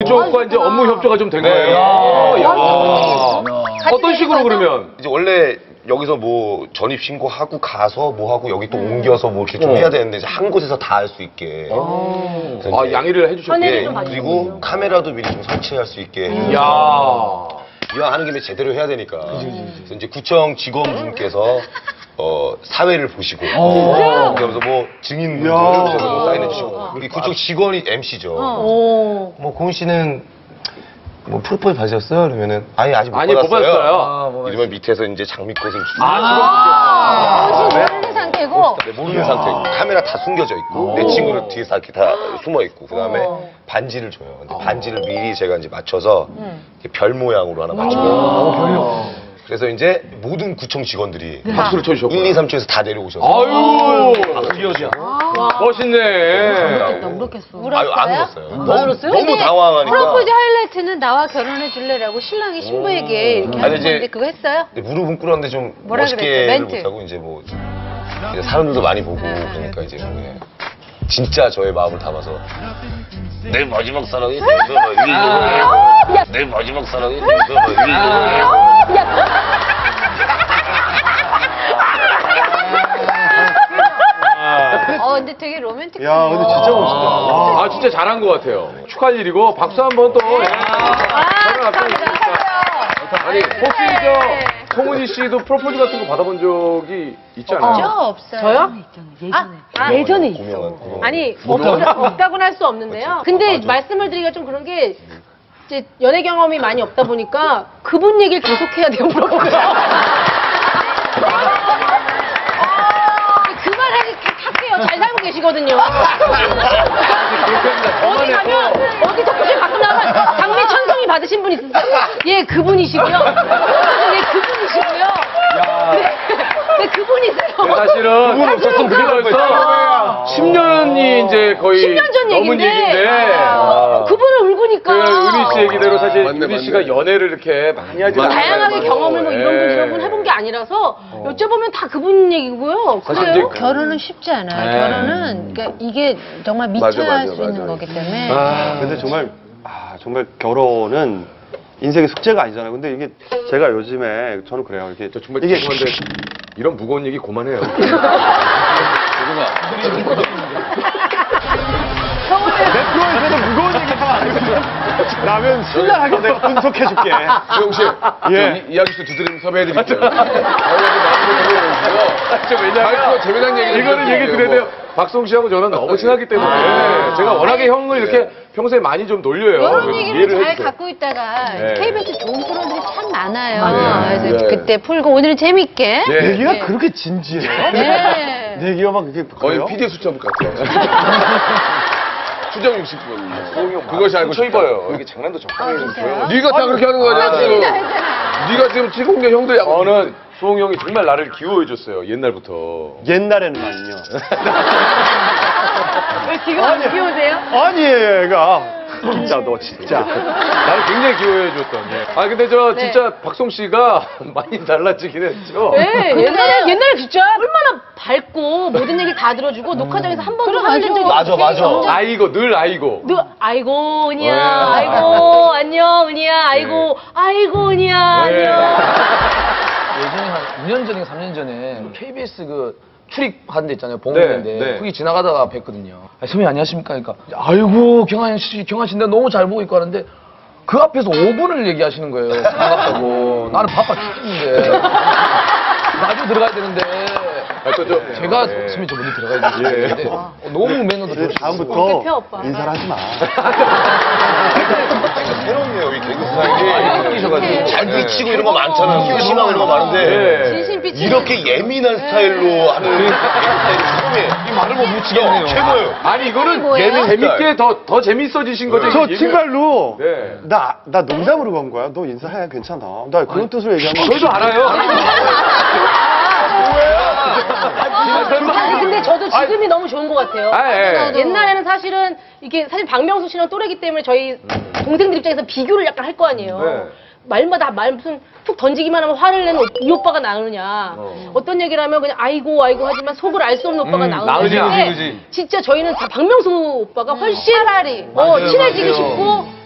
그쪽과 이제 업무 협조가 좀 된 거예요. 야. 어떤 식으로 그러면? 이제 원래 여기서 뭐 전입 신고하고 가서 뭐 하고 여기 또 옮겨서 뭐 이렇게 좀 해야 되는데 이제 한 곳에서 다 할 수 있게. 아, 양해를 해주셨고. 예, 그리고 카메라도 미리 좀 설치할 수 있게. 야. 이왕 하는 김에 제대로 해야 되니까. 그래서 이제 구청 직원분께서 사회를 보시고, 그러면서 뭐 증인분들 오셔서 뭐 사인해 주시고, 우리 구청 직원이 MC죠. 뭐 고은 씨는 뭐 프로포즈 받으셨어요? 그러면은 아직 못 못 받았어요. 받았어요. 이러면 밑에서 이제 장미꽃을 주고. 모르는 상태고. 네, 모르는 상태. 카메라 다 숨겨져 있고 내 친구는 뒤에서 이렇게 다 숨어 있고 그다음에 반지를 줘요. 근데 반지를 미리 제가 이제 맞춰서 이렇게 별 모양으로 하나 맞춰요. 별이요. 그래서 이제 모든 구청 직원들이 박수를 쳐주셨고. 1, 2, 3층에서 다 내려오셔서. 아유. 멋있네. 울었겠어. 아유, 안 울었어요. 울었어요? 너무 당황하니까. 프로포즈 하이라이트는 나와 결혼해 줄래라고 신랑이 신부에게 이렇게 하는 건데 그거 했어요? 무릎은 꿇었는데 좀 뭐라 멋있게를 그랬죠? 멘트. 못하고 이제 뭐 이제 사람들도 많이 보고 그러니까 이제 뭐 그냥 진짜 저의 마음을 담아서 내 마지막 사랑이 돼서 내 마지막 사랑이 돼서 근데 되게 로맨틱해. 야, 근데 진짜 멋있다. 와. 아, 진짜 잘한 것 같아요. 축하할 일이고, 박수 한번 또. 아니, 혹시 송은이 씨도 프로포즈 같은 거 받아본 적이 있지 않아요? 없어요. 저요? 예전에 있어. 고명한 아니, 없다고는 할 수 없는데요. 근데 말씀을 드리기가 좀 그런 게, 이제 연애 경험이 많이 없다 보니까 그분 얘기를 계속해야 돼요, 물어보면. 그만하게 할게요. 잘 살고 계시거든요. 어디 가면, 어디 토크쇼 가끔 나가면 장미 천송이 받으신 분 있으세요? 예, 그분이시고요. 예, 그분이시고요. 네, 그분이세요. 사실은 그분 없었으면 그게 벌써 10년이 이제 거의 10년 전 넘은 얘기인데 그분을 울고니까. 그 은희 씨 얘기대로 사실 은희 씨가 연애를 이렇게 많이 하지 않아요. 다양하게 경험을 뭐 이런 분 저런 분 해본 게 아니라서 여쭤보면 다 그분 얘기고요. 그래요? 결혼은 쉽지 않아요. 네. 결혼은 그러니까 이게 정말 미쳐야 할 수 있는 거기 때문에. 근데 정말 결혼은 인생의 숙제가 아니잖아요. 근데 이게 제가 요즘에 저는 그래요. 이게 저 정말 이게 죄송한데 이런 무거운 얘기 그만해요. 내 프로에서도 무거운 얘기 하면 안 돼. 나면 신랄하게 내가 분석해줄게. 수영 씨, 예. 이 아저씨도 두드리면 섭외해드릴게요. 왜냐면 재미난 얘기 이거는 얘기 드려야 돼요. 박송 씨하고 저는 너무 친하기 때문에 제가 워낙에 형을 이렇게 평소에 많이 좀 놀려요. 이런 얘기를 잘 해주세요. 갖고 있다가 네. KBS 좋은 프로들이 참 많아요. 그래서 네. 그때 풀고 오늘은 재밌게. 네. 얘기가 그렇게 진지해요? 네. 내 얘기가 막 그게 거의 그래요? PD 수첩 같아요. 수정 60분. 소용이 없어. 그것이 알고 싶어요. 이게 장난도 적당히 좀 줘요. 네가 다 그렇게 하는 거 아니야, 지금. 네가 지금 70년 형들 저는 수홍이 형이 정말 나를 기호해줬어요, 옛날부터. 옛날에는만요. 왜 지금 안 비우세요? 아니에요, 얘가. 진짜 너 진짜. 나를 굉장히 기호해줬던. 아, 근데 진짜 박송 씨가 많이 달라지긴 했죠. 네, 옛날에 진짜 얼마나 밝고 모든 얘기 다 들어주고 녹화장에서 한 번도 화낸 적이 없어요. 맞아. 아이고, 늘 아이고. 아이고 은희야, 네. 아이고 안녕 은희야, 아이고 은희야 안녕. 예전에 한 2년 전인가 3년 전에 KBS 그 출입하는 데 있잖아요. 봉인인데 네. 거기 지나가다가 뵀거든요. 선배님 안녕하십니까? 그러니까 아이고 경환 씨 내가 너무 잘 보고 있고 하는데 그 앞에서 5분을 얘기하시는 거예요. 반갑다고. 나는 바빠 죽겠는데 나중에 들어가야 되는데 제가 선배님 저 먼저 들어가야 되는데 너무 매너도 이제 좋으시고 다음부터 대표 오빠. 인사를 하지 마. 새롭네요, 이 개그 스타일이. 잘 비치고 이런 거 많잖아요. 소심하고 이런 거 많은데. 진심 삐치. 이렇게 예민한 스타일로 하는 개그 스타일이 처음이에요. 이 말을 못 묻히겠네요. 최고예요. 아니, 이거는 뭐예요? 재밌게 더 재밌어지신 거죠? 저 얘기가. 정말로 네. 나 농담으로 건 거야. 너 인사해 괜찮아. 나 그런 뜻으로 얘기하는 거. 저희도 알아요. 아니 근데 저도 지금이 너무 좋은 것 같아요. 예. 옛날에는 사실은 이게 사실 박명수 씨랑 또래기 때문에 저희 동생들 입장에서 비교를 약간 할 거 아니에요. 네. 말마다 무슨 툭 던지기만 하면 화를 내는 이 오빠가 나으냐. 어떤 얘기를 하면 그냥 아이고 하지만 속을 알 수 없는 오빠가 나으냐. 나으지. 진짜 저희는 다 박명수 오빠가 훨씬 차라리 친해지고 싶고